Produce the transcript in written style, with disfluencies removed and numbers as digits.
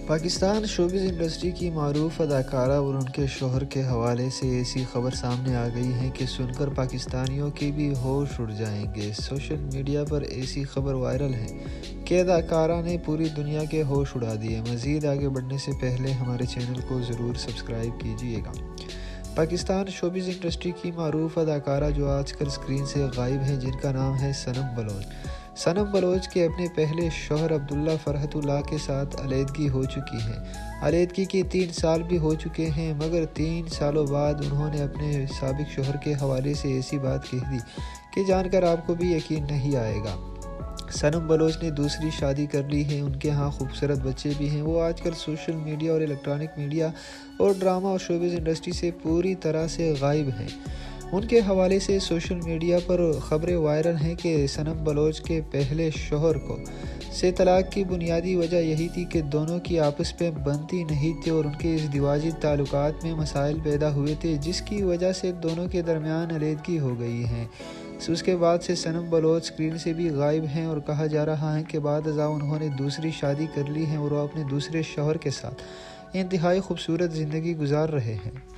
Pakistan showbiz industry کی معروف اداکارہ اور ان کے شوہر کے حوالے سے ایسی خبر سامنے آ گئی ہے کہ سن کر پاکستانیوں کے بھی ہوش اڑ جائیں گے۔ سوشل میڈیا پر ایسی خبر وائرل ہے کہ اداکارہ نے پوری دنیا کے ہوش اڑا دیے۔ مزید آگے بڑھنے سے پہلے ہمارے چینل کو ضرور سبسکرائب کیجیے گا۔ پاکستان شوبز انڈسٹری کی معروف اداکارہ جو آج کل اسکرین سے غائب ہیں، جن کا نام ہے صنم بلوچ۔ صنم بلوچ کے اپنے پہلے شوہر عبداللہ فرحت اللہ کے ساتھ علیحدگی ہو چکی ہے۔ علیحدگی کے 3 سال بھی ہو چکے ہیں، مگر 3 سالوں بعد انہوں نے اپنے سابق شوہر کے حوالے سے ایسی بات کہہ دی کہ جان کر آپ کو بھی یقین نہیں آئے گا۔ صنم بلوچ نے دوسری شادی کر لی ہے، ان کے ہاں خوبصورت بچے بھی ہیں۔ وہ آج کل سوشل میڈیا اور الیکٹرانک میڈیا اور ڈرامہ اور شوبز انڈسٹری سے پوری طرح سے غائب ہیں۔ ان کے حوالے سے سوشل میڈیا پر خبریں وائرل ہیں کہ صنم بلوچ کے پہلے شوہر سے طلاق کی بنیادی وجہ یہی تھی کہ دونوں کی آپس میں بنتی نہیں تھی اور ان کے ازدواجی تعلقات میں مسائل پیدا ہوئے تھے، جس کی وجہ سے دونوں کے درمیان علیحدگی ہو گئی ہے۔ اس کے بعد سے صنم بلوچ اسکرین سے بھی غائب ہیں اور کہا جا رہا ہے کہ بعد ازاں انہوں نے دوسری شادی کر لی ہے اور وہ اپنے دوسرے شوہر کے ساتھ انتہائی خوبصورت زندگی گزار رہے ہیں۔